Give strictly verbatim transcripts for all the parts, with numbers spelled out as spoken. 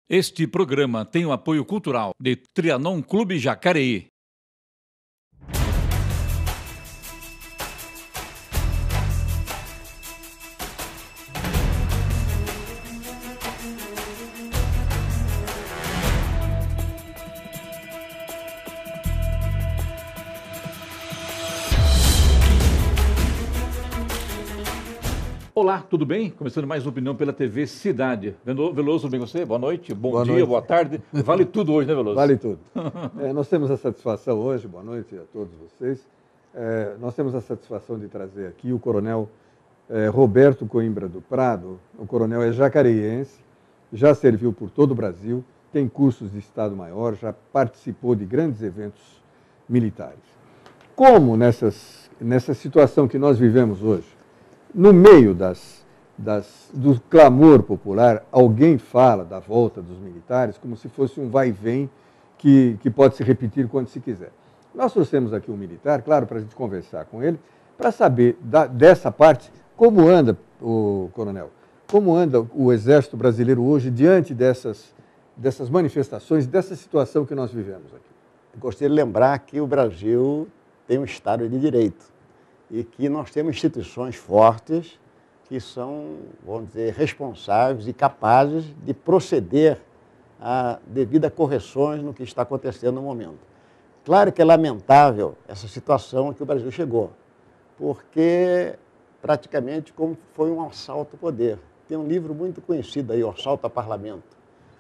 Este programa tem o apoio cultural de Trianon Clube Jacareí. Olá, tudo bem? Começando mais uma opinião pela T V Cidade. Veloso, tudo bem com você? Boa noite, bom boa dia, noite. Boa tarde. Vale tudo hoje, né, Veloso? Vale tudo. É, nós temos a satisfação hoje, boa noite a todos vocês, é, nós temos a satisfação de trazer aqui o coronel é, Roberto Coimbra do Prado. O coronel é jacareiense, já serviu por todo o Brasil, tem cursos de Estado-Maior, já participou de grandes eventos militares. Como nessas, nessa situação que nós vivemos hoje, no meio das, das, do clamor popular, alguém fala da volta dos militares como se fosse um vai e vem que, que pode se repetir quando se quiser. Nós trouxemos aqui um militar, claro, para a gente conversar com ele, para saber da, dessa parte como anda, o coronel, como anda o Exército Brasileiro hoje diante dessas, dessas manifestações, dessa situação que nós vivemos aqui. Eu gostaria de lembrar que o Brasil tem um Estado de Direito e que nós temos instituições fortes que são, vamos dizer, responsáveis e capazes de proceder a devidas correções no que está acontecendo no momento. Claro que é lamentável essa situação a que o Brasil chegou, porque praticamente como foi um assalto ao poder. Tem um livro muito conhecido aí, O Assalto ao Parlamento,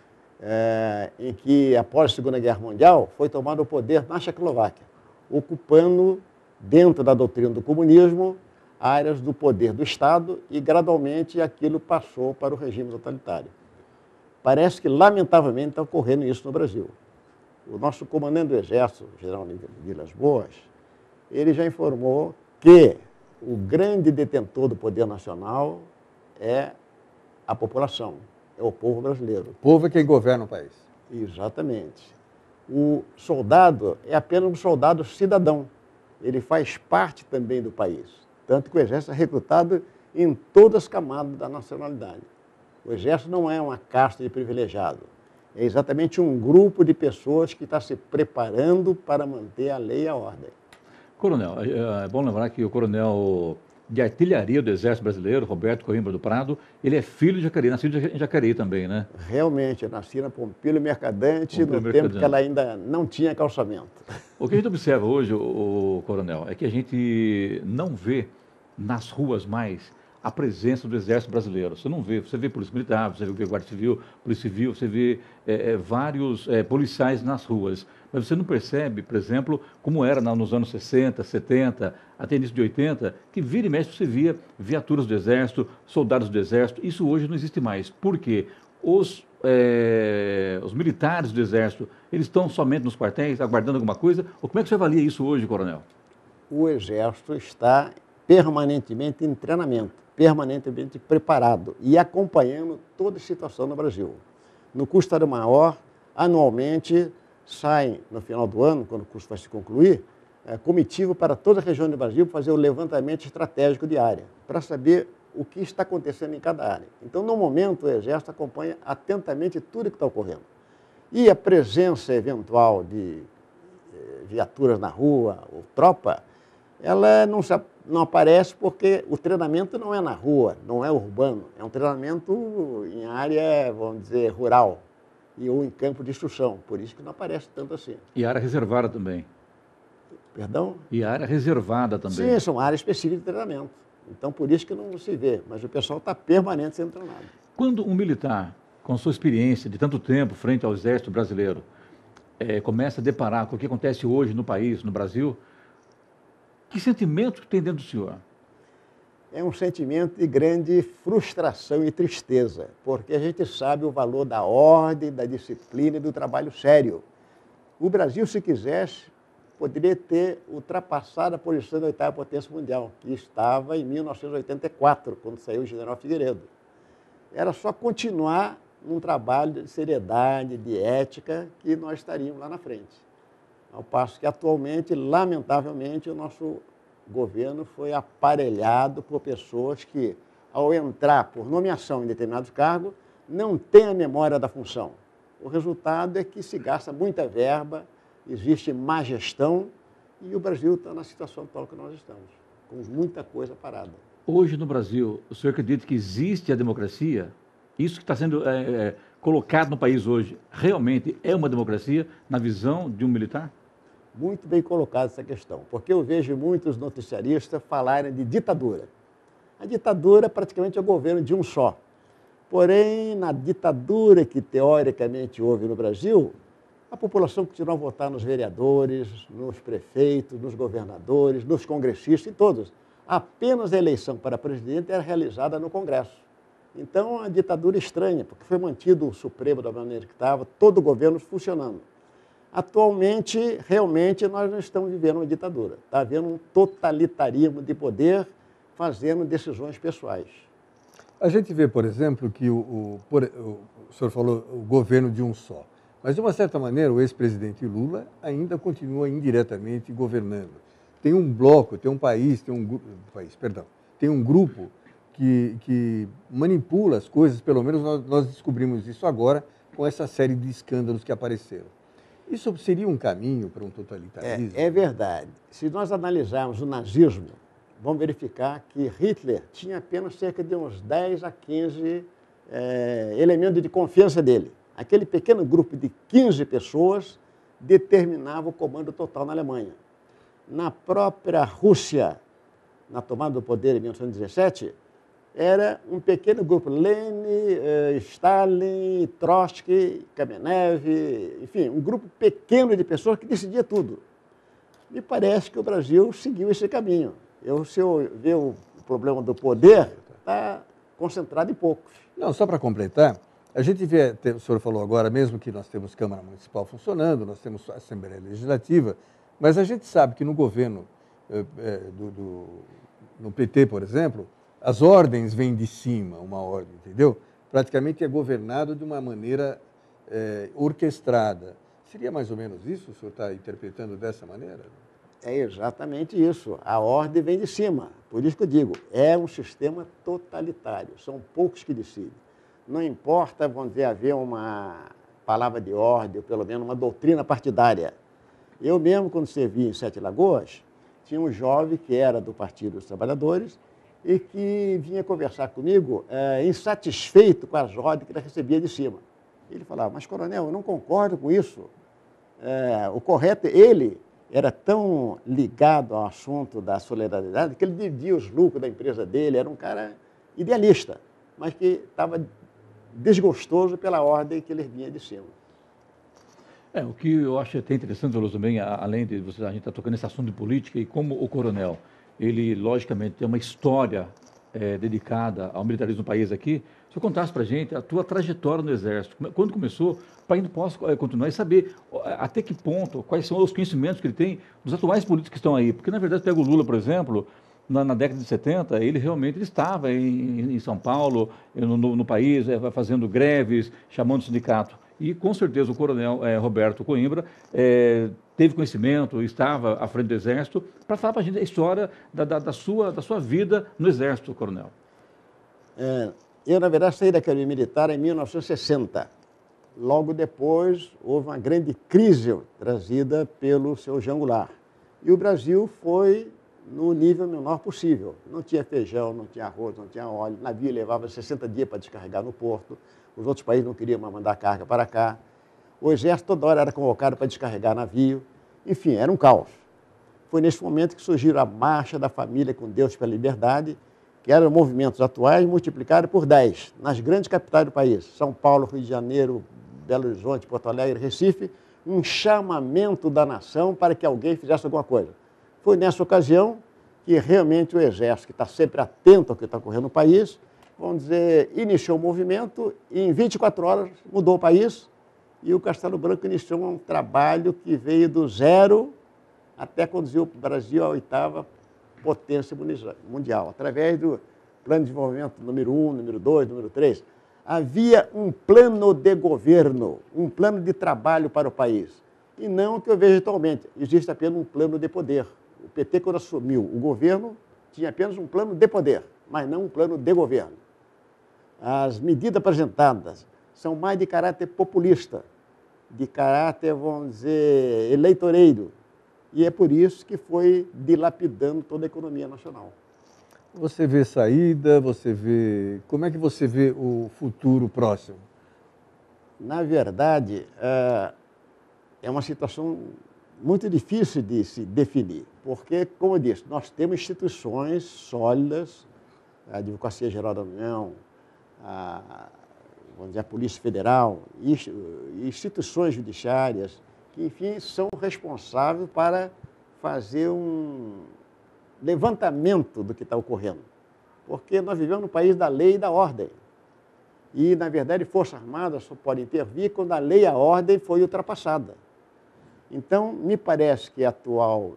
é, em que após a Segunda Guerra Mundial foi tomado o poder na Checoslováquia, ocupando dentro da doutrina do comunismo, áreas do poder do Estado e, gradualmente, aquilo passou para o regime totalitário. Parece que, lamentavelmente, está ocorrendo isso no Brasil. O nosso comandante do Exército, o general Vilas Boas, ele já informou que o grande detentor do poder nacional é a população, é o povo brasileiro. O povo é quem governa o país. Exatamente. O soldado é apenas um soldado cidadão. Ele faz parte também do país, tanto que o Exército é recrutado em todas as camadas da nacionalidade. O Exército não é uma casta de privilegiado, é exatamente um grupo de pessoas que está se preparando para manter a lei e a ordem. Coronel, é bom lembrar que o coronel de artilharia do Exército Brasileiro, Roberto Coimbra do Prado, ele é filho de Jacareí, nascido em Jacareí também, né? Realmente, eu nasci na Pompílio Mercadante, Pompílio no Mercadante. tempo que ela ainda não tinha calçamento. O que a gente observa hoje, o, o coronel, é que a gente não vê nas ruas mais a presença do Exército Brasileiro. Você não vê, você vê Polícia Militar, você vê Guarda Civil, Polícia Civil, você vê é, é, vários é, policiais nas ruas. Mas você não percebe, por exemplo, como era nos anos sessenta, setenta, até início de oitenta, que vira e mexe você via viaturas do Exército, soldados do Exército. Isso hoje não existe mais. Por quê? Os, é, os militares do Exército, eles estão somente nos quartéis, aguardando alguma coisa? Ou como é que você avalia isso hoje, coronel? O Exército está permanentemente em treinamento, permanentemente preparado e acompanhando toda a situação no Brasil. No curso Estado-Maior, anualmente, saem, no final do ano, quando o curso vai se concluir, é, comitiva para toda a região do Brasil fazer o levantamento estratégico de área, para saber o que está acontecendo em cada área. Então, no momento, o Exército acompanha atentamente tudo que está ocorrendo. E a presença eventual de eh, viaturas na rua, ou tropa, ela não, se, não aparece porque o treinamento não é na rua, não é urbano, é um treinamento em área, vamos dizer, rural. E ou em campo de instrução, por isso que não aparece tanto assim. E área reservada também. Perdão? E área reservada também. Sim, são áreas específicas de treinamento. Então, por isso que não se vê, mas o pessoal está permanente sendo treinado. Quando um militar, com sua experiência de tanto tempo frente ao Exército Brasileiro, é, começa a deparar com o que acontece hoje no país, no Brasil, que sentimento tem dentro do senhor? É um sentimento de grande frustração e tristeza, porque a gente sabe o valor da ordem, da disciplina e do trabalho sério. O Brasil, se quisesse, poderia ter ultrapassado a posição da oitava potência mundial, que estava em mil novecentos e oitenta e quatro, quando saiu o general Figueiredo. Era só continuar num trabalho de seriedade, de ética, que nós estaríamos lá na frente. Ao passo que, atualmente, lamentavelmente, o nosso governo foi aparelhado por pessoas que, ao entrar por nomeação em determinados cargos, não têm a memória da função. O resultado é que se gasta muita verba, existe má gestão e o Brasil está na situação atual que nós estamos, com muita coisa parada. Hoje no Brasil, o senhor acredita que existe a democracia? Isso que está sendo é, é, colocado no país hoje, realmente é uma democracia na visão de um militar? Muito bem colocada essa questão, porque eu vejo muitos noticiaristas falarem de ditadura. A ditadura praticamente é o governo de um só. Porém, na ditadura que teoricamente houve no Brasil, a população continua a votar nos vereadores, nos prefeitos, nos governadores, nos congressistas e todos. Apenas a eleição para presidente era realizada no Congresso. Então, a ditadura é estranha, porque foi mantido o Supremo da maneira que estava, todo o governo funcionando. Atualmente, realmente, nós não estamos vivendo uma ditadura. Está havendo um totalitarismo de poder fazendo decisões pessoais. A gente vê, por exemplo, que o, o, por, o, o senhor falou o governo de um só. Mas, de uma certa maneira, o ex-presidente Lula ainda continua indiretamente governando. Tem um bloco, tem um país, tem um, país, perdão, tem um grupo que, que manipula as coisas, pelo menos nós, nós descobrimos isso agora com essa série de escândalos que apareceram. Isso seria um caminho para um totalitarismo? É, é verdade. Se nós analisarmos o nazismo, vamos verificar que Hitler tinha apenas cerca de uns dez a quinze é, elementos de confiança dele. Aquele pequeno grupo de quinze pessoas determinava o comando total na Alemanha. Na própria Rússia, na tomada do poder em mil novecentos e dezessete, era um pequeno grupo, Lenin, Stalin, Trotsky, Kamenev, enfim, um grupo pequeno de pessoas que decidia tudo. Me parece que o Brasil seguiu esse caminho. Eu, se eu ver o problema do poder, está concentrado em poucos. Não, só para completar, a gente vê, o senhor falou agora mesmo que nós temos Câmara Municipal funcionando, nós temos Assembleia Legislativa, mas a gente sabe que no governo, é, do, do, no P T, por exemplo, as ordens vêm de cima, uma ordem, entendeu? Praticamente é governado de uma maneira é, orquestrada. Seria mais ou menos isso? O senhor está interpretando dessa maneira? É exatamente isso. A ordem vem de cima. Por isso que eu digo, é um sistema totalitário. São poucos que decidem. Não importa, vamos dizer, haver uma palavra de ordem, ou pelo menos uma doutrina partidária. Eu mesmo, quando servi em Sete Lagoas, tinha um jovem que era do Partido dos Trabalhadores e que vinha conversar comigo é, insatisfeito com as ordens que ele recebia de cima. Ele falava, mas coronel, eu não concordo com isso. É, o correto, ele era tão ligado ao assunto da solidariedade que ele dividia os lucros da empresa dele, era um cara idealista, mas que estava desgostoso pela ordem que ele vinha de cima. É, o que eu acho até interessante, Veloso, também, além de você, a gente estar tá tocando nesse assunto de política, e como o coronel, ele, logicamente, tem uma história é, dedicada ao militarismo no país aqui, se eu contasse para a gente a tua trajetória no Exército, quando começou, para ainda posso é, continuar e saber até que ponto, quais são os conhecimentos que ele tem dos atuais políticos que estão aí. Porque, na verdade, pega o Lula, por exemplo, na, na década de setenta, ele realmente ele estava em, em São Paulo, no, no, no país, é, fazendo greves, chamando o sindicato. E, com certeza, o coronel é, Roberto Coimbra é, teve conhecimento, estava à frente do Exército, para falar para a gente a história da, da, da, sua, da sua vida no Exército, coronel. É, eu, na verdade, saí da Academia Militar em mil novecentos e sessenta. Logo depois, houve uma grande crise trazida pelo seu Jean Goulart. E o Brasil foi no nível menor possível. Não tinha feijão, não tinha arroz, não tinha óleo. O navio levava sessenta dias para descarregar no porto. Os outros países não queriam mais mandar carga para cá. O Exército toda hora era convocado para descarregar navio. Enfim, era um caos. Foi nesse momento que surgiu a Marcha da Família com Deus pela Liberdade, que eram movimentos atuais multiplicados por dez, nas grandes capitais do país. São Paulo, Rio de Janeiro, Belo Horizonte, Porto Alegre, Recife, um chamamento da nação para que alguém fizesse alguma coisa. Foi nessa ocasião que realmente o Exército, que está sempre atento ao que está ocorrendo no país, vamos dizer, iniciou o movimento e em vinte e quatro horas mudou o país e o Castelo Branco iniciou um trabalho que veio do zero até conduzir o Brasil à oitava potência mundial, através do plano de desenvolvimento número um, número dois, número três. Havia um plano de governo, um plano de trabalho para o país. E não o que eu vejo atualmente, existe apenas um plano de poder. O P T, quando assumiu o governo, tinha apenas um plano de poder, mas não um plano de governo. As medidas apresentadas são mais de caráter populista. de caráter, vamos dizer, eleitoreiro. E é por isso que foi dilapidando toda a economia nacional. Você vê saída, você vê... Como é que você vê o futuro próximo? Na verdade, é uma situação muito difícil de se definir, porque, como eu disse, nós temos instituições sólidas, a Advocacia Geral da União, a, vamos dizer, a Polícia Federal, instituições judiciárias, que, enfim, são responsáveis para fazer um levantamento do que está ocorrendo. Porque nós vivemos no país da lei e da ordem. E, na verdade, Forças Armadas só podem intervir quando a lei e a ordem foi ultrapassada. Então, me parece que o atual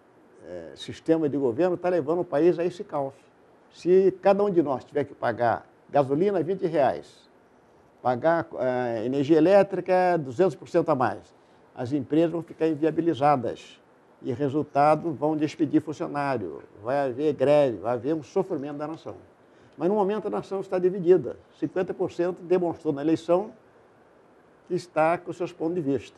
é, sistema de governo está levando o país a esse caos. Se cada um de nós tiver que pagar gasolina vinte reais, pagar é, energia elétrica duzentos por cento a mais, as empresas vão ficar inviabilizadas e, resultado, vão despedir funcionário, vai haver greve, vai haver um sofrimento da nação. Mas, no momento, a nação está dividida. cinquenta por cento demonstrou na eleição que está com seus pontos de vista.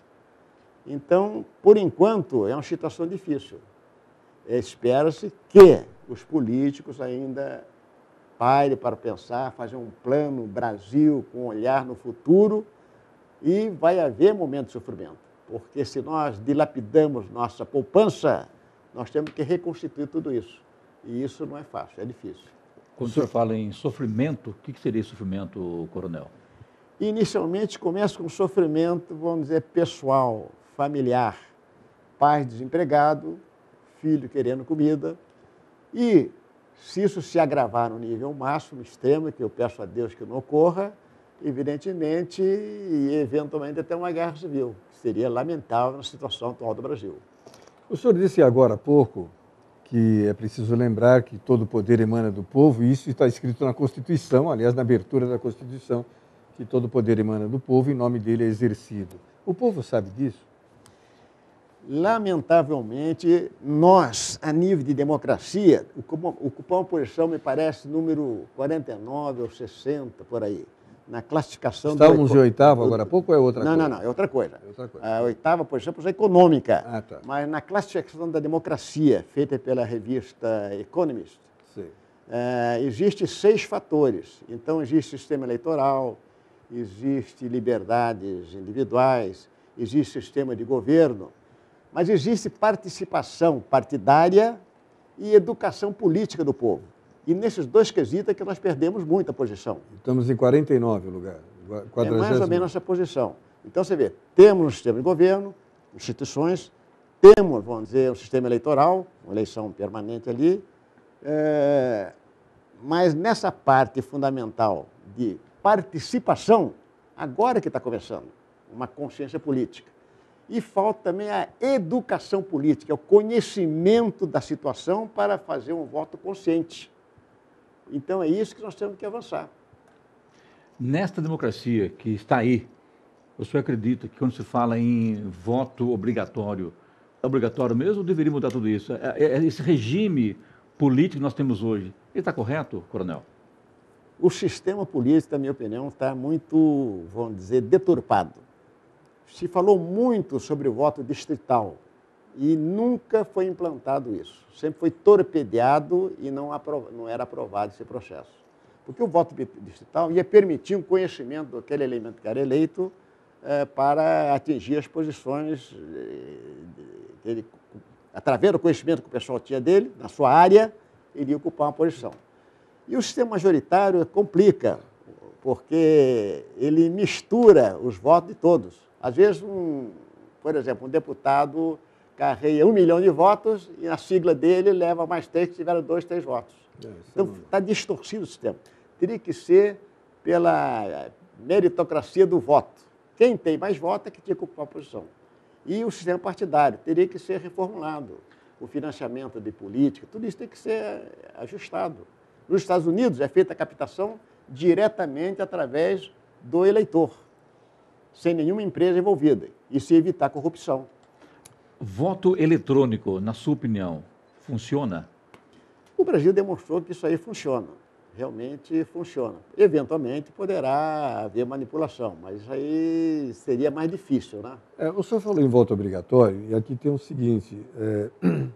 Então, por enquanto, é uma situação difícil. Espera-se que os políticos ainda parem para pensar, fazer um plano Brasil com um olhar no futuro, e vai haver momento de sofrimento. Porque se nós dilapidamos nossa poupança, nós temos que reconstituir tudo isso. E isso não é fácil, é difícil. Quando o senhor fala em sofrimento, o que seria sofrimento, coronel? Inicialmente começa com sofrimento, vamos dizer, pessoal, familiar. Pai desempregado, filho querendo comida. E se isso se agravar no nível máximo, extremo, que eu peço a Deus que não ocorra, evidentemente, e eventualmente até uma guerra civil, que seria lamentável na situação atual do Brasil. O senhor disse agora há pouco que é preciso lembrar que todo poder emana do povo, e isso está escrito na Constituição, aliás, na abertura da Constituição, que todo poder emana do povo e em nome dele é exercido. O povo sabe disso? Lamentavelmente, nós, a nível de democracia, ocupamos uma posição, me parece, número quarenta e nove ou sessenta, por aí, na classificação... Estávamos do... em oitavo agora há pouco ou é outra não, coisa? Não, não, é outra coisa. É outra coisa. A oitava posição é a posição econômica, ah, tá. Mas na classificação da democracia, feita pela revista Economist, é, existe seis fatores. Então, existe sistema eleitoral, existe liberdades individuais, existe sistema de governo, mas existe participação partidária e educação política do povo. E nesses dois quesitos é que nós perdemos muita posição. Estamos em quarenta e nove lugar. quadragésimo. É mais ou menos essa posição. Então, você vê, temos um sistema de governo, instituições, temos, vamos dizer, um sistema eleitoral, uma eleição permanente ali, é, mas nessa parte fundamental de participação, agora que está começando, uma consciência política. E falta também a educação política, o conhecimento da situação para fazer um voto consciente. Então, é isso que nós temos que avançar. Nesta democracia que está aí, o senhor acredita que quando se fala em voto obrigatório, é obrigatório mesmo ou deveria mudar tudo isso? É, é, esse regime político que nós temos hoje, ele está correto, coronel? O sistema político, na minha opinião, está muito, vamos dizer, deturpado. Se falou muito sobre o voto distrital e nunca foi implantado isso. Sempre foi torpedeado e não, aprov... não era aprovado esse processo. Porque o voto distrital ia permitir um conhecimento daquele elemento que era eleito eh, para atingir as posições, eh, ele, através do conhecimento que o pessoal tinha dele, na sua área, ele ia ocupar uma posição. E o sistema majoritário complica, porque ele mistura os votos de todos. Às vezes, um, por exemplo, um deputado carreia um milhão de votos e a sigla dele leva mais três que tiveram dois, três votos. É, então, está distorcido o sistema. Teria que ser pela meritocracia do voto. Quem tem mais votos é que tinha que ocupar a posição. E o sistema partidário teria que ser reformulado. O financiamento de política, tudo isso tem que ser ajustado. Nos Estados Unidos é feita a captação diretamente através do eleitor, sem nenhuma empresa envolvida, e se evitar corrupção. Voto eletrônico, na sua opinião, funciona? O Brasil demonstrou que isso aí funciona. realmente funciona. Eventualmente poderá haver manipulação, mas isso aí seria mais difícil, né? É, o senhor falou em voto obrigatório, e aqui tem o seguinte, é,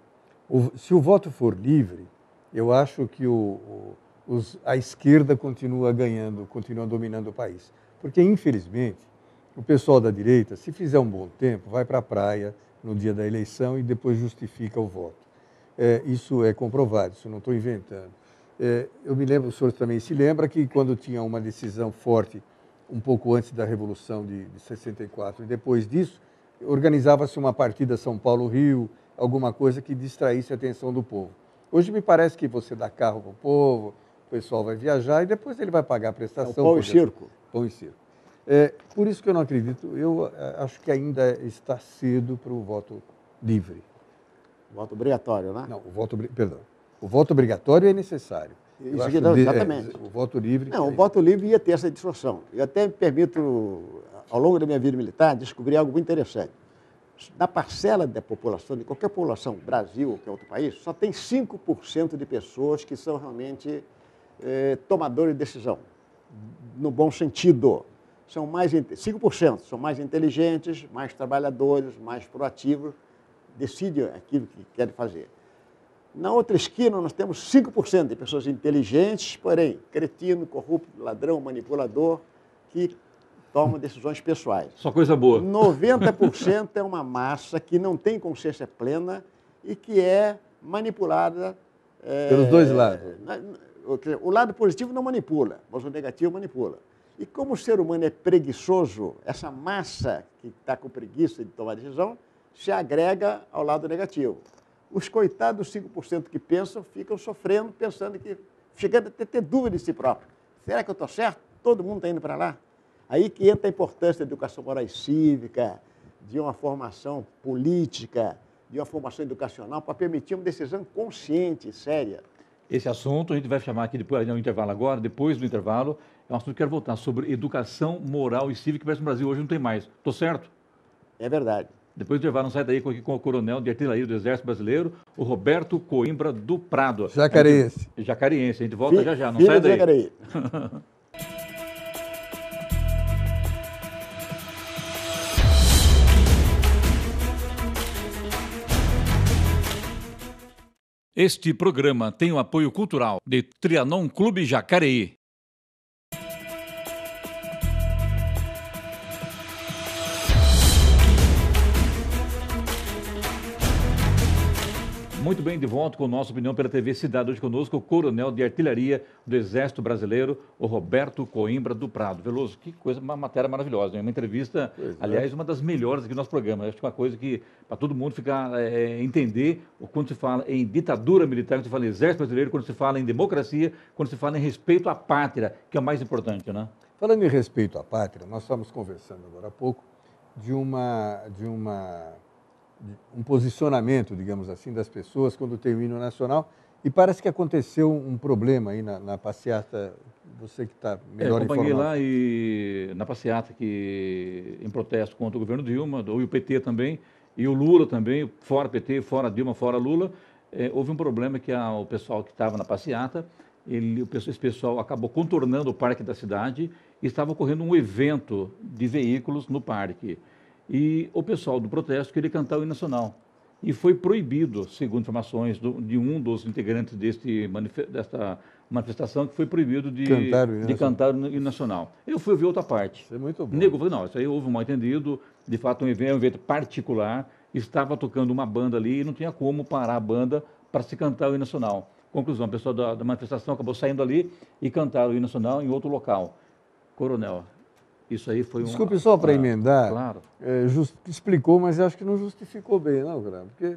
o, se o voto for livre, eu acho que o, o, os, a esquerda continua ganhando, continua dominando o país. Porque, infelizmente, o pessoal da direita, se fizer um bom tempo, vai para a praia no dia da eleição e depois justifica o voto. É, isso é comprovado, isso não estou inventando. É, eu me lembro, o senhor também se lembra que quando tinha uma decisão forte, um pouco antes da Revolução de, de sessenta e quatro, e depois disso, organizava-se uma partida São Paulo-Rio, alguma coisa que distraísse a atenção do povo. Hoje me parece que você dá carro para o povo, o pessoal vai viajar e depois ele vai pagar a prestação. É o pão e circo. Pão e circo. É, por isso que eu não acredito, eu acho que ainda está cedo para o voto livre. Voto obrigatório, né? Não, o voto, perdão, o voto obrigatório é necessário. Isso aqui não, exatamente. É, o voto livre... Não, o voto livre ia ter essa distorção. Eu até me permito, ao longo da minha vida militar, descobrir algo muito interessante. Na parcela da população, de qualquer população, Brasil ou qualquer outro país, só tem cinco por cento de pessoas que são realmente eh, tomadores de decisão, no bom sentido. São mais, cinco por cento são mais inteligentes, mais trabalhadores, mais proativos, decidem aquilo que querem fazer. Na outra esquina, nós temos cinco por cento de pessoas inteligentes, porém, cretino, corrupto, ladrão, manipulador, que tomam decisões pessoais. Só coisa boa. noventa por cento é uma massa que não tem consciência plena e que é manipulada... É, pelos dois lados. O lado positivo não manipula, mas o negativo manipula. E como o ser humano é preguiçoso, essa massa que está com preguiça de tomar decisão se agrega ao lado negativo. Os coitados cinco por cento que pensam ficam sofrendo, pensando que, chegando a ter dúvida de si próprio. Será que eu estou certo? Todo mundo está indo para lá? Aí que entra a importância da educação moral e cívica, de uma formação política, de uma formação educacional, para permitir uma decisão consciente, séria. Esse assunto a gente vai chamar aqui depois, no intervalo agora, depois do intervalo, é um assunto que eu quero voltar sobre educação moral e cívica, que parece que no Brasil hoje não tem mais. Estou certo? É verdade. Depois do intervalo, não sai daí com, com o coronel de artilharia do Exército Brasileiro, o Roberto Coimbra do Prado. Jacareense. A gente, jacareense, a gente volta Fi, já já, não filho sai daí. Jacareí. Este programa tem o apoio cultural de Trianon Clube Jacareí. Muito bem, de volta com a nossa opinião pela T V Cidade. Hoje conosco o coronel de artilharia do Exército Brasileiro, o Roberto Coimbra do Prado. Veloso, que coisa, uma matéria maravilhosa, né? Uma entrevista, pois aliás, é. uma das melhores aqui do nosso programa. Acho que é uma coisa que, para todo mundo ficar, é, entender, quando se fala em ditadura militar, quando se fala em Exército Brasileiro, quando se fala em democracia, quando se fala em respeito à pátria, que é o mais importante, né? Falando em respeito à pátria, nós estávamos conversando agora há pouco de uma... De uma... um posicionamento, digamos assim, das pessoas quando tem o hino nacional, e parece que aconteceu um problema aí na, na passeata, você que está melhor informado. É, eu acompanhei lá e, na passeata que, em protesto contra o governo Dilma, e o P T também, e o Lula também, fora P T, fora Dilma, fora Lula, é, houve um problema que a, o pessoal que estava na passeata, ele, o, esse pessoal acabou contornando o parque da cidade e estava ocorrendo um evento de veículos no parque. E o pessoal do protesto queria cantar o hino nacional. E foi proibido, segundo informações do, de um dos integrantes deste, desta manifestação, que foi proibido de cantar o hino, de cantar o hino nacional. Eu fui ouvir outra parte. Isso é muito bom. Nego falou, não, isso aí houve um mal-entendido, de fato um evento, um evento particular, estava tocando uma banda ali e não tinha como parar a banda para se cantar o hino nacional. Conclusão, o pessoal da, da manifestação acabou saindo ali e cantaram o hino nacional em outro local. Coronel, isso aí foi um... Desculpe só para emendar, claro. É, just, explicou, mas acho que não justificou bem, não, cara, porque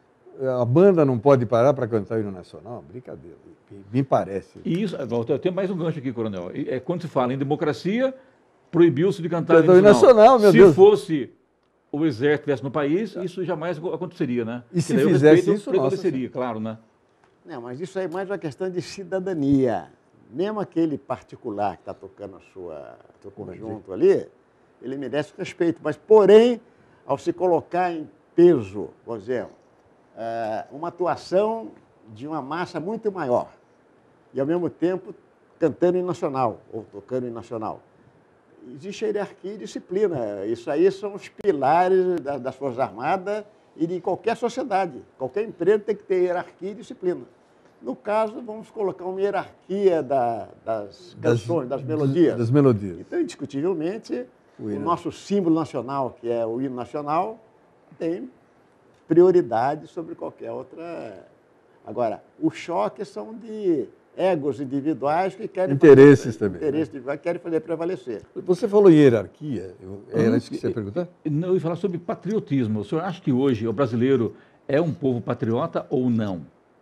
a banda não pode parar para cantar o hino nacional, brincadeira, me parece. E isso, eu tenho mais um gancho aqui, coronel, é, quando se fala em democracia, proibiu-se de cantar o hino nacional, meu se Deus. Se fosse o exército estivesse no país, isso jamais aconteceria, né? E se fizesse isso, prevaleceria, claro, né? Não, mas isso aí é mais uma questão de cidadania. Mesmo aquele particular que está tocando a sua, seu conjunto ali, ele merece respeito. Mas, porém, ao se colocar em peso, por exemplo, uma atuação de uma massa muito maior, e, ao mesmo tempo, cantando em nacional, ou tocando em nacional. Existe hierarquia e disciplina. Isso aí são os pilares da, das Forças Armadas e de qualquer sociedade. Qualquer empresa tem que ter hierarquia e disciplina. No caso, vamos colocar uma hierarquia da, das canções, das, das melodias. Das melodias. Então, indiscutivelmente, o, o nosso símbolo nacional, que é o hino nacional, tem prioridade sobre qualquer outra. Agora, os choques são de egos individuais que querem... Interesses fazer, também. Interesses né? individuais que querem fazer prevalecer. Você falou em hierarquia, eu, era isso que você ia perguntar? Não, eu ia falar sobre patriotismo. O senhor acha que hoje o brasileiro é um povo patriota ou não?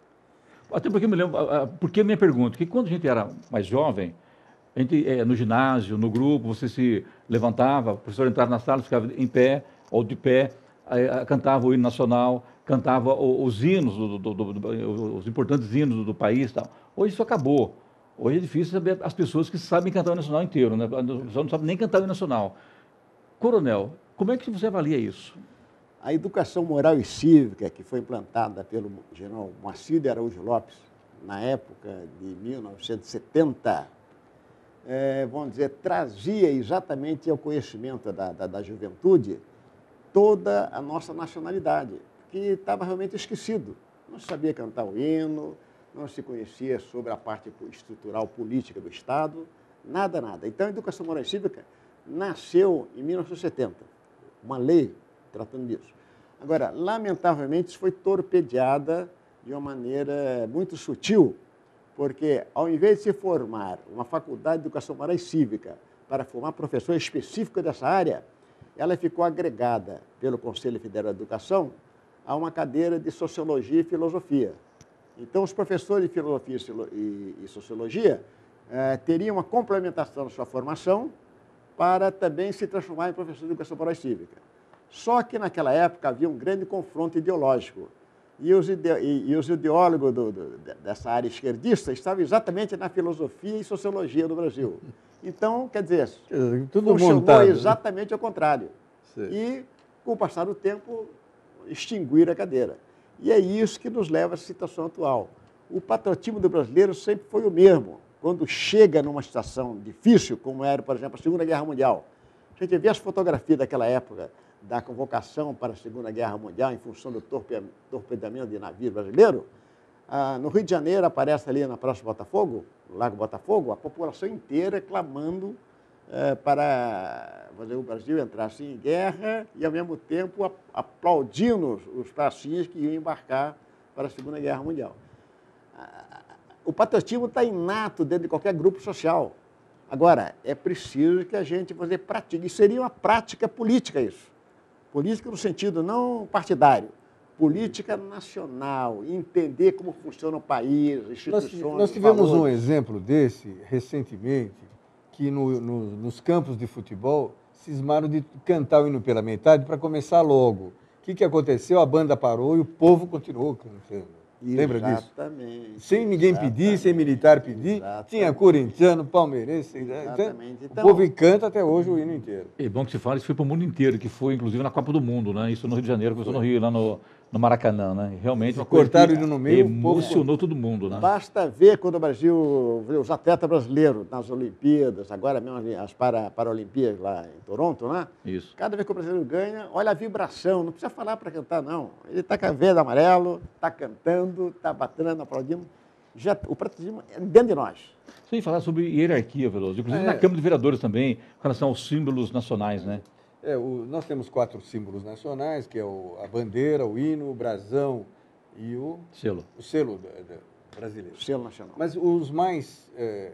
Até porque eu me lembro, porque a minha pergunta, que quando a gente era mais jovem, a gente, é, no ginásio, no grupo, você se levantava, o professor entrava na sala, ficava em pé ou de pé, aí, cantava o hino nacional, cantava os hinos, do, do, do, do, os importantes hinos do, do país. Tal. Hoje isso acabou. Hoje é difícil saber as pessoas que sabem cantar o hino nacional inteiro, né? A pessoa não sabe nem cantar o hino nacional. Coronel, como é que você avalia isso? A educação moral e cívica, que foi implantada pelo general Moacir de Araújo Lopes, na época de mil novecentos e setenta, é, vamos dizer, trazia exatamente ao conhecimento da, da, da juventude toda a nossa nacionalidade, que estava realmente esquecido. Não se sabia cantar o hino, não se conhecia sobre a parte estrutural política do Estado, nada, nada. Então, a educação moral e cívica nasceu em mil novecentos e setenta, uma lei tratando disso. Agora, lamentavelmente, isso foi torpedeada de uma maneira muito sutil, porque, ao invés de se formar uma faculdade de educação moral e cívica para formar professor específico dessa área, ela ficou agregada pelo Conselho Federal de Educação a uma cadeira de Sociologia e Filosofia. Então, os professores de Filosofia e Sociologia eh, teriam uma complementação da sua formação para também se transformar em professor de Educação Moral e Cívica. Só que, naquela época, havia um grande confronto ideológico. E os, ide e, e os ideólogos do, do, dessa área esquerdista estavam exatamente na filosofia e sociologia do Brasil. Então, quer dizer, tudo funcionou montado, exatamente né? ao contrário. Sim. E, com o passar do tempo, extinguir a cadeira. E é isso que nos leva à situação atual. O patriotismo do brasileiro sempre foi o mesmo. Quando chega numa situação difícil, como era, por exemplo, a Segunda Guerra Mundial, a gente vê as fotografias daquela época, da convocação para a Segunda Guerra Mundial em função do torpe torpedeamento de navio brasileiro, ah, no Rio de Janeiro aparece ali na Praça Botafogo, no Lago Botafogo, a população inteira clamando eh, para fazer o Brasil entrasse em guerra e, ao mesmo tempo, aplaudindo os pracinhas que iam embarcar para a Segunda Guerra Mundial. Ah, o patriotismo está inato dentro de qualquer grupo social. Agora, é preciso que a gente fazer pratique. Isso seria uma prática política, isso. Política no sentido não partidário, política nacional, entender como funciona o país, instituições... Nós, nós tivemos valores. um exemplo desse, recentemente, que no, no, nos campos de futebol cismaram de cantar o hino pela metade para começar logo. O que, que aconteceu? A banda parou e o povo continuou cantando. Lembra disso? Exatamente. Sem ninguém pedir, sem militar pedir, exatamente. Tinha corintiano, palmeirense, exatamente. Então, o povo canta até hoje o hino inteiro. É bom que se fala, isso foi para o mundo inteiro, que foi inclusive na Copa do Mundo, né? Isso no Rio de Janeiro, começou no Rio, lá no, no Maracanã, né? Realmente uma coisa cortaram ele no meio, emocionou todo mundo, né? Basta ver quando o Brasil, os atletas brasileiros nas Olimpíadas, agora mesmo as para, Paralimpíadas lá em Toronto, né? Isso. Cada vez que o brasileiro ganha, olha a vibração, não precisa falar para cantar, não. Ele está com a verde amarelo, está cantando, está batendo, aplaudindo. Já, o patriotismo é dentro de nós. Sem falar sobre hierarquia, Veloso, inclusive é. na Câmara de Vereadores também, com relação aos símbolos nacionais, né? É, o, nós temos quatro símbolos nacionais, que é o, a bandeira, o hino, o brasão e o selo, o selo da, da, brasileiro. O selo nacional. Mas os mais é,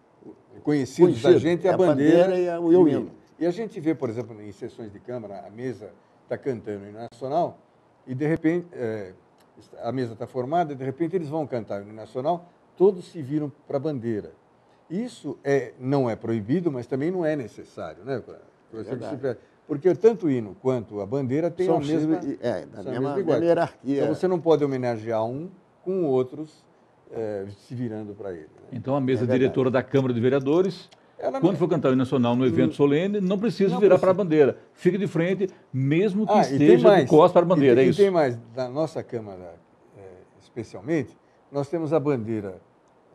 conhecidos Conhecido, da gente é a, é a bandeira, bandeira e, a, e o hino. E a gente vê, por exemplo, em sessões de Câmara, a mesa está cantando o hino nacional e, de repente, é, a mesa está formada e, de repente, eles vão cantar o hino nacional, todos se viram para a bandeira. Isso é, não é proibido, mas também não é necessário, né? É porque tanto o hino quanto a bandeira têm a mesma, é, da são mesma, a mesma hierarquia. Então você não pode homenagear um com outros é, se virando para ele. Né? Então a mesa é diretora da Câmara de Vereadores, ela quando não... for cantar o hino nacional no evento hum... solene, não precisa não virar precisa. para a bandeira. Fica de frente, mesmo que ah, esteja de costas para a bandeira. E, é e isso. tem mais, da nossa Câmara é, especialmente, nós temos a bandeira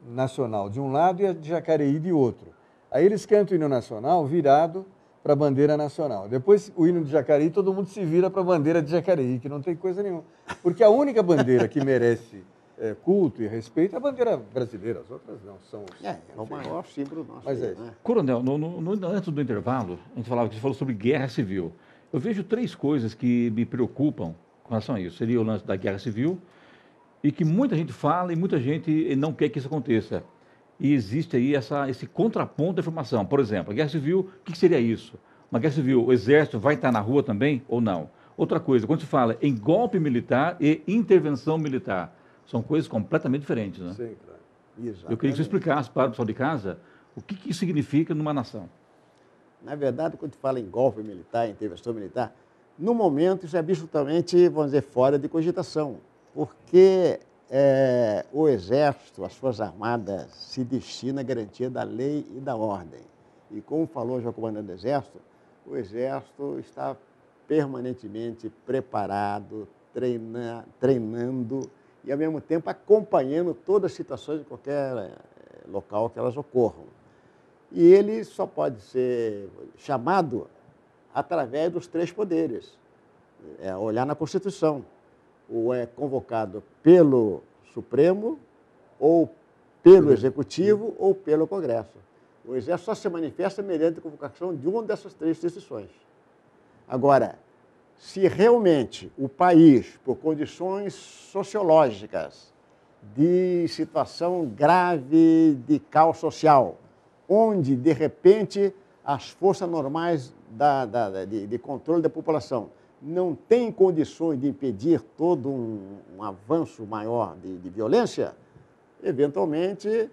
nacional de um lado e a de Jacareí de outro. Aí eles cantam o hino nacional virado para a bandeira nacional. Depois o hino de Jacareí, todo mundo se vira para a bandeira de Jacareí, que não tem coisa nenhuma. Porque a única bandeira que merece é, culto e respeito é a bandeira brasileira, as outras não são. É, é o maior símbolo nosso. Mas aí, é. Né? Coronel, no, no, no, antes do intervalo, a gente falava que você falou sobre guerra civil. Eu vejo três coisas que me preocupam com relação a isso. Seria o lance da guerra civil, e que muita gente fala e muita gente não quer que isso aconteça. E existe aí essa, esse contraponto da informação. Por exemplo, a guerra civil, o que seria isso? Uma guerra civil, o exército vai estar na rua também ou não? Outra coisa, quando se fala em golpe militar e intervenção militar, são coisas completamente diferentes, né? Sim, claro. Exatamente. Eu queria que você explicasse para o pessoal de casa o que, que isso significa numa nação. Na verdade, quando se fala em golpe militar, intervenção militar, no momento isso é absolutamente, vamos dizer, fora de cogitação, porque é, o Exército, as Forças Armadas, se destina à garantia da lei e da ordem. E como falou já o comandante do Exército, o Exército está permanentemente preparado, treina, treinando e, ao mesmo tempo, acompanhando todas as situações de qualquer local que elas ocorram. E ele só pode ser chamado através dos três poderes. É olhar na Constituição. Ou é convocado pelo Supremo, ou pelo Executivo, ou pelo Congresso. O Exército só se manifesta mediante a convocação de uma dessas três decisões. Agora, se realmente o país, por condições sociológicas, de situação grave de caos social, onde, de repente, as forças normais da, da, de, de controle da população não têm condições de impedir todo um, um avanço maior de, de violência, eventualmente,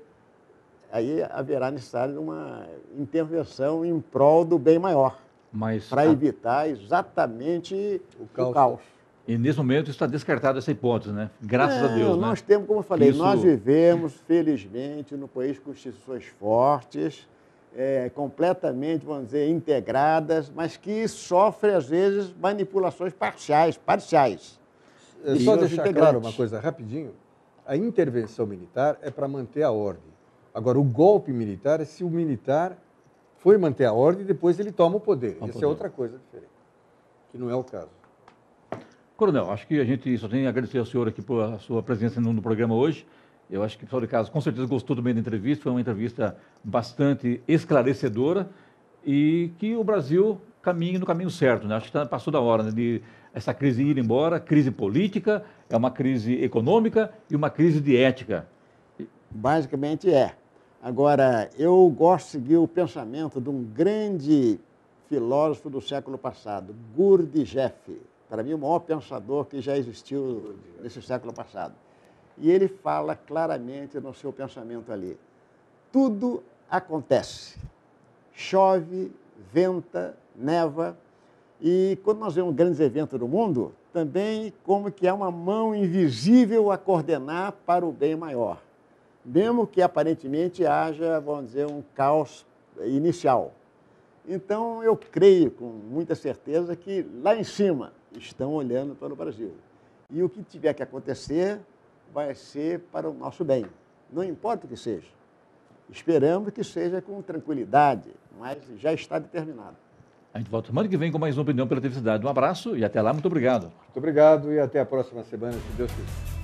aí haverá necessário uma intervenção em prol do bem maior, para evitar exatamente o caos. o caos. E, nesse momento, está descartada essa hipótese, né? Graças Não, a Deus, nós né? temos, como eu falei, Isso... nós vivemos, felizmente, num país com instituições fortes, é, completamente, vamos dizer, integradas, mas que sofre, às vezes, manipulações parciais, parciais. É só deixar claro uma coisa rapidinho. A intervenção militar é para manter a ordem. Agora, o golpe militar é se o militar foi manter a ordem e depois ele toma o poder. Isso é outra coisa diferente, que não é o caso. Coronel, acho que a gente só tem a agradecer ao senhor aqui por a sua presença no, no programa hoje. Eu acho que o pessoal de casa com certeza gostou também da entrevista, foi uma entrevista bastante esclarecedora e que o Brasil caminhe no caminho certo, né? Acho que tá, passou da hora, né, de essa crise ir embora, crise política, é uma crise econômica e uma crise de ética. Basicamente é. Agora, eu gosto de seguir o pensamento de um grande filósofo do século passado, Gurdjieff, para mim o maior pensador que já existiu nesse século passado. E ele fala claramente no seu pensamento ali, tudo acontece, chove, venta, neva, e quando nós vemos grandes eventos no mundo, também como que há uma mão invisível a coordenar para o bem maior. Mesmo que aparentemente haja, vamos dizer, um caos inicial. Então, eu creio com muita certeza que lá em cima estão olhando para o Brasil. E o que tiver que acontecer vai ser para o nosso bem, não importa o que seja. Esperamos que seja com tranquilidade, mas já está determinado. A gente volta semana que vem com mais uma opinião pela Televisão. Um abraço e até lá, muito obrigado. Muito obrigado e até a próxima semana, se Deus quiser.